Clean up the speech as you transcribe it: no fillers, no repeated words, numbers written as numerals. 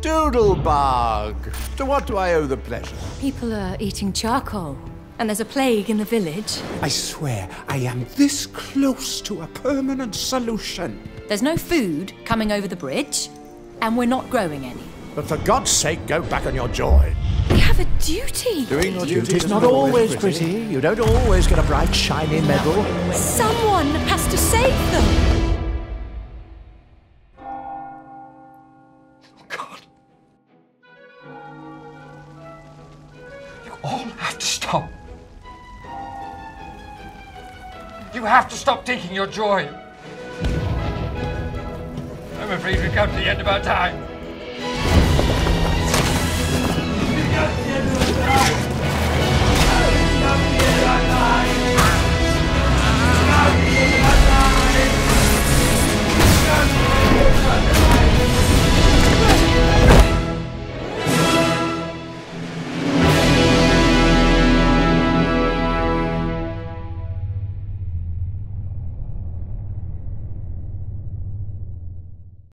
Doodlebug! To what do I owe the pleasure? People are eating charcoal, and there's a plague in the village. I swear, I am this close to a permanent solution. There's no food coming over the bridge, and we're not growing any. But for God's sake, go back on your joy. We have a duty. Doing your duty It's not always pretty. You don't always get a bright, shiny medal. Someone has to save them. Oh, God. You all have to stop. You have to stop taking your joy. I'm afraid we've come to the end of our time.